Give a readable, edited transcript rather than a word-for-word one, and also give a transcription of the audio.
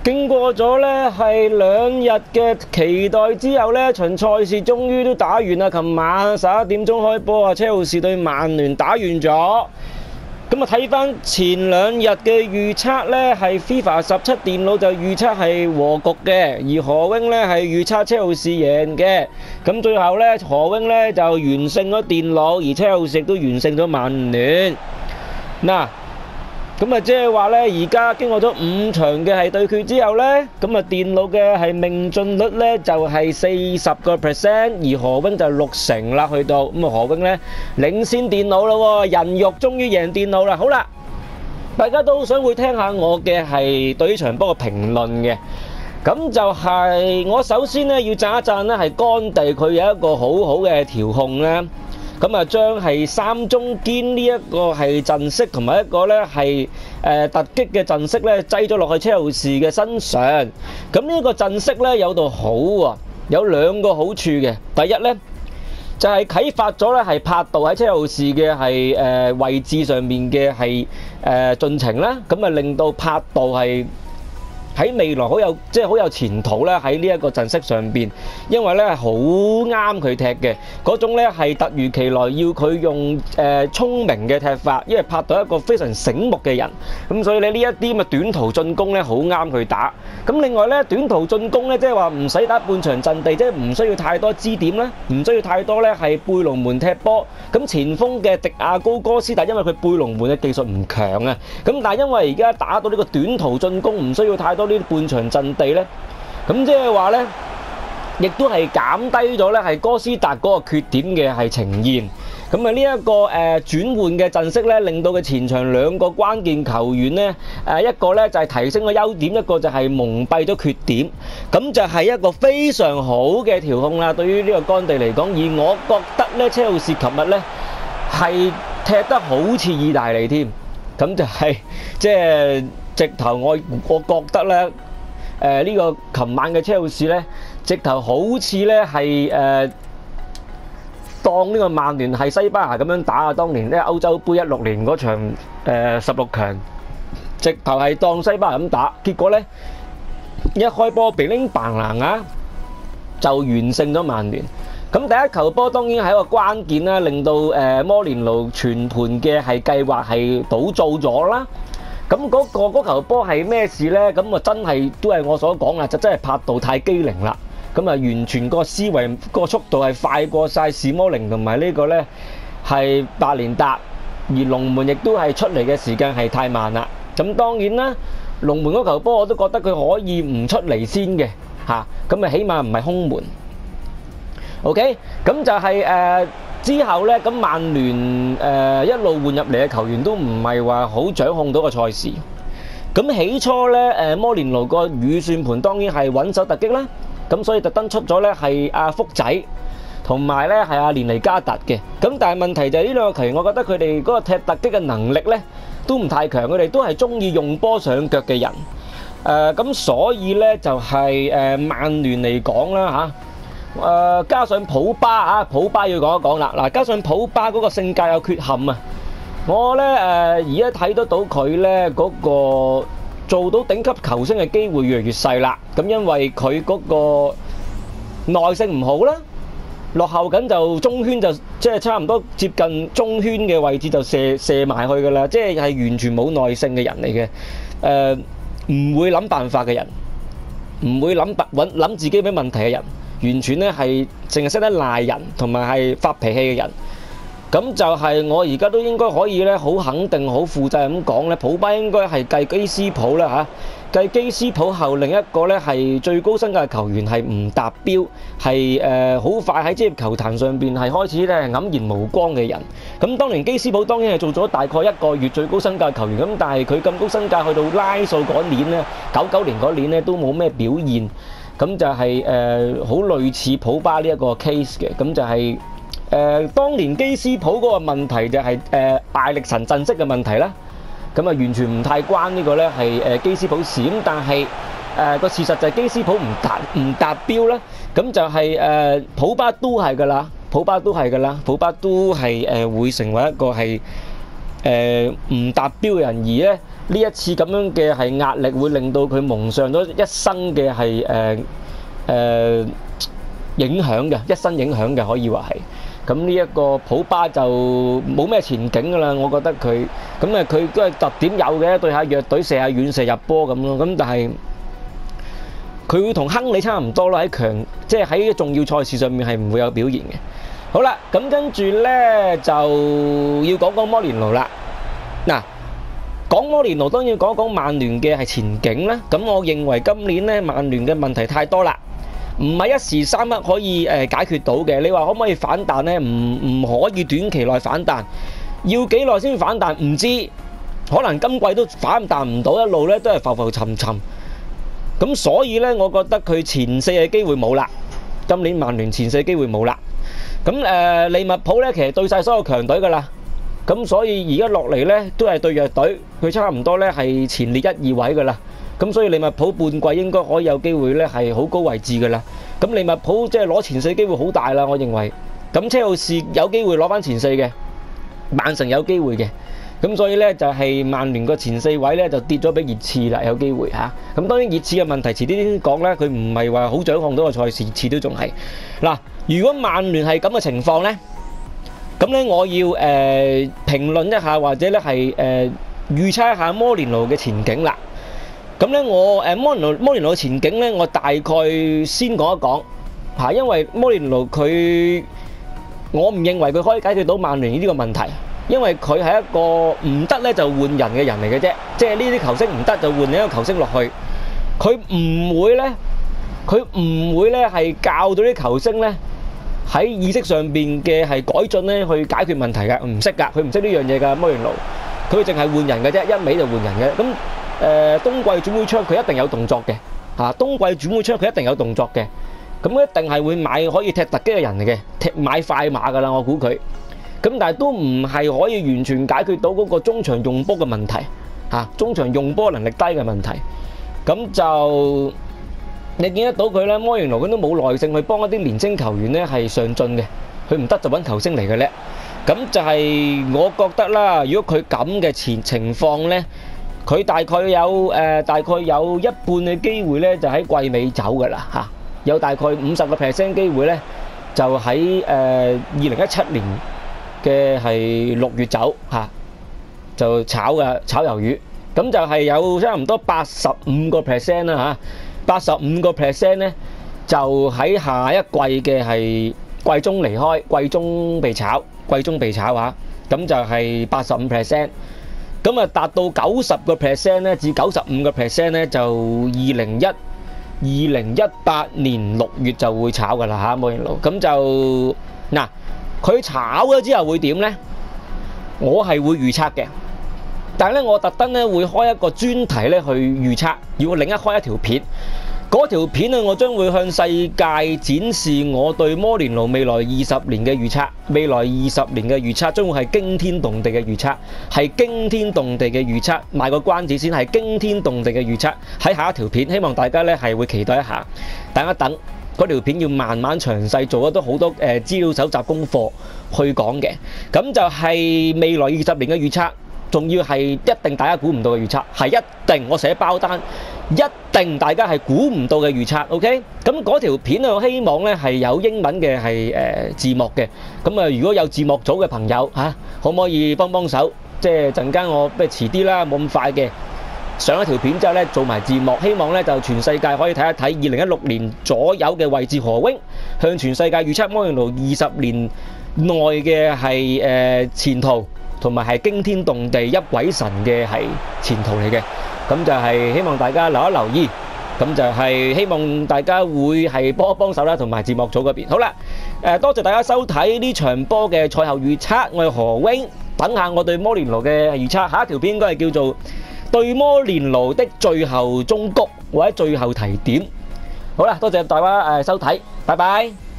經過咗呢係2日嘅期待之後呢，場賽事終於都打完啦。琴晚11點鐘開波啊，車路士對曼聯打完咗。咁啊睇翻前2日嘅預測呢，係 FIFA 17電腦就預測係和局嘅，而何榮呢係預測車路士贏嘅。咁最後呢，何榮呢就完勝咗電腦，而車路士亦都完勝咗曼聯。嗱。咁啊，即係話呢，而家經過咗5場嘅係對決之後呢，咁啊電腦嘅係命中率呢就係40%，而何榮就60%啦，去到咁啊何榮呢領先電腦咯，人肉終於贏電腦啦。好啦，大家都想會聽下我嘅係對呢場波嘅評論嘅，咁就係我首先呢要讚一讚呢係干地，佢有一個好好嘅調控呢。咁啊，將係3中堅呢一個係陣式同埋一個呢係突擊嘅陣式呢擠咗落去車路士嘅身上。咁呢個陣式呢有度好喎，有2個好處嘅。第一呢就係啟發咗呢係柏度喺車路士嘅係位置上面嘅係進程啦。咁啊令到柏度係喺未來好有前途咧，喺呢一個陣式上邊，因為咧好啱佢踢嘅嗰種咧係突如其來要佢用聰明嘅踢法，因為拍到一個非常醒目嘅人，咁所以咧呢一啲咁嘅短途進攻咧好啱佢打。咁另外咧短途進攻咧即係話唔使打半場陣地，即係唔需要太多支點啦，唔需要太多咧係背龍門踢波。咁前鋒嘅迪亞高哥斯達因為佢背龍門嘅技術唔強啊，咁但係因為而家打到呢個短途進攻唔需要太多呢啲半場陣地咧，咁即係話咧，亦都係減低咗咧係哥斯達嗰個缺點嘅係呈現。咁啊呢一個轉換嘅陣式咧，令到佢前場2個關鍵球員咧一個咧就係提升咗優點，一個就係蒙蔽咗缺點。咁就係一個非常好嘅調控啦。對於呢個干地嚟講，而我覺得咧車路士琴日咧係踢得好似意大利添。咁就係即係直頭我覺得咧呢個琴晚嘅車路士咧，直頭好似咧係當呢個曼聯係西班牙咁樣打啊！當年咧歐洲杯16年嗰場16強，直頭係當西班牙咁打，結果咧一開波乒鈴嘭啷啊，就完勝咗曼聯。咁第一球波當然係一個關鍵啦，令到摩連奴全盤嘅係計劃係倒灶咗啦。咁嗰球波係咩事咧？咁啊真係都係我所講啦，就真係拍度太機靈啦。咁啊，完全個思維個速度係快過晒史摩寧同埋呢個呢係白連達，而龍門亦都係出嚟嘅時間係太慢啦。咁當然啦，龍門嗰球波我都覺得佢可以唔出嚟先嘅嚇，咁啊起碼唔係空門。OK，咁就係之後呢，咁曼聯一路換入嚟嘅球員都唔係話好掌控到個賽事。咁起初呢，摩連奴個預算盤當然係穩守突擊啦。咁所以特登出咗咧係阿福仔同埋咧係阿連尼加特嘅。咁但係問題就係呢兩個球員，我覺得佢哋嗰個踢突擊嘅能力咧都唔太強，佢哋都係中意用波上腳嘅人。咁所以咧就係曼聯嚟講啦嚇，加上普巴普巴要講一講啦。嗱，加上普巴嗰個性格有缺陷啊，我咧而家睇得到佢咧嗰個做到頂級球星嘅機會越嚟越細啦。咁因為佢嗰個耐性唔好啦，落後緊就中圈就即係差唔多接近中圈嘅位置就射埋去噶啦，即係完全冇耐性嘅人嚟嘅。唔會諗辦法嘅人，唔會諗自己咩問題嘅人，完全咧係淨係識得賴人同埋係發脾氣嘅人。咁就係我而家都應該可以咧，好肯定、好負責咁講咧，普巴應該係繼基斯普啦嚇，繼基斯普後另一個咧係最高身價嘅球員係唔達標，係好快喺職業球壇上邊係開始咧黯然無光嘅人。咁當年基斯普當然係做咗大概1個月最高身價球員，咁但係佢咁高身價去到拉數嗰年咧，99年嗰年咧都冇咩表現，咁就係好類似普巴呢一個 case 嘅，咁就係。當年基斯普嗰個問題就係艾力神陣式嘅問題啦，咁啊完全唔太關呢個咧係基斯普事，咁但係個事實就係基斯普唔達標啦，咁就係普巴都係噶啦，普巴都係會成為一個係唔達標嘅人，而咧呢一次咁樣嘅係壓力會令到佢蒙上咗一生嘅係影響嘅，一生影響嘅可以話係。咁呢一個普巴就冇咩前景㗎啦，我覺得佢咁啊，佢都係特點有嘅，對下弱隊射下遠射入波咁咯。咁但係佢會同亨利差唔多咯，即係喺重要賽事上面係唔會有表現嘅。好啦，咁跟住咧就要講講摩連奴啦。嗱，講摩連奴當然講講曼聯嘅係前景啦。咁我認為今年咧曼聯嘅問題太多啦。唔係一時三刻可以解決到嘅。你話可唔可以反彈呢？唔可以短期內反彈，要幾耐先反彈唔知，可能今季都反彈唔到，一路咧都係浮浮沉沉。咁所以呢，我覺得佢前四嘅機會冇啦。今年曼聯前四嘅機會冇啦。咁利物浦呢，其實對晒所有強隊噶啦。咁所以而家落嚟呢，都係對弱隊，佢差唔多呢係前列1、2位噶啦。咁所以利物浦半季應該可以有機會咧係好高位置㗎啦。咁利物浦即係攞前四機會好大啦，我認為。咁車路士有機會攞翻前四嘅，曼城有機會嘅。咁所以咧就係曼聯個前四位咧就跌咗俾熱刺啦，有機會嚇。咁當然熱刺嘅問題遲啲先講啦，佢唔係話好掌控到個賽事，熱刺都仲係。嗱，如果曼聯係咁嘅情況咧，咁咧我要評論一下或者咧係預測一下摩連奴嘅前景啦。咁咧我摩連奴嘅前景咧，我大概先講一講嚇，因為摩連奴我唔認為佢可以解決到曼聯呢個問題，因為佢係一個唔得咧就換人嘅人嚟嘅啫，即係呢啲球星唔得就換另一個球星落去，佢唔會咧係教到啲球星咧喺意識上邊嘅係改進咧去解決問題㗎，唔識㗎，佢唔識呢樣嘢㗎，摩連奴，佢淨係換人嘅啫，一味就換人嘅咁。冬季轉會窗佢一定有動作嘅嚇，冬季轉會窗佢一定有動作嘅，咁一定係會買可以踢突擊嘅人嚟嘅，買快馬㗎啦，我估佢。咁但係都唔係可以完全解決到嗰個中場用波嘅問題嚇，中場用波能力低嘅問題。咁就你見得到佢咧，摩連奴佢都冇耐性去幫一啲年青球員咧係上進嘅，佢唔得就揾球星嚟嘅咧。咁就係我覺得啦，如果佢咁嘅情況咧，佢大概有一半嘅機會咧，就喺季尾走㗎啦嚇，有大概50% 機會咧，就喺2017年嘅係6月走嚇，就炒魷魚，咁就係有差唔多85% 啦嚇，85% 咧就喺下一季嘅係季中離開，季中被炒嚇，咁就係85%。咁啊，達到90% 咧，至95% 咧，就2018年6月就會炒㗎啦嚇，摩連奴。咁就嗱，佢炒咗之後會點咧？我係會預測嘅，但係咧，我特登咧會開一個專題咧去預測，要另一開一條片。嗰條片啊，我將會向世界展示我對摩連奴未來20年嘅預測。未來20年嘅預測將會係驚天動地嘅預測，係驚天動地嘅預測。賣個關子先，係驚天動地嘅預測。喺下一條片，希望大家咧係會期待一下。等一等，嗰條片要慢慢詳細做咗都好多資料搜集功課去講嘅。咁就係未來20年嘅預測，仲要係一定大家估唔到嘅預測，係一定我寫包單。一定大家係估唔到嘅預測 ，OK？ 咁嗰條片我希望咧係有英文嘅係字幕嘅。咁啊，如果有字幕組嘅朋友嚇，可唔可以幫手？即係陣間我不如遲啲啦，冇咁快嘅上一條片之後咧做埋字幕，希望咧就全世界可以睇一睇2016年左右嘅位置何榮向全世界預測摩連奴20年內嘅係前途，同埋係驚天動地一位神嘅係前途嚟嘅。咁就係希望大家留一留意，咁就係希望大家會係幫手啦，同埋字幕組嗰邊。好啦，多謝大家收睇呢場波嘅賽後預測，我係何榮，等下我對摩連奴嘅預測，下一條片應該係叫做對摩連奴的最後忠告或者最後提點。好啦，多謝大家收睇，拜拜。